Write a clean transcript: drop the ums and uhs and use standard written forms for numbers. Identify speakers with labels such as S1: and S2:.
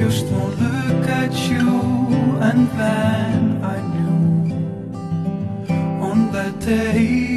S1: just one look at you, and then I knew on that day